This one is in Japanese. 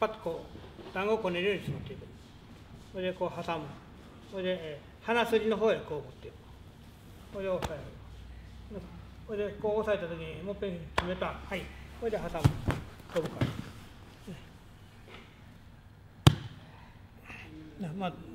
パッとこう団子をこねるように絞っていく。それでこう挟む。それで、鼻筋の方へこう持っていく。それで押さえる。それでこう押さえたときにもう一遍決めた。はい。それで挟む。飛ぶから。まあ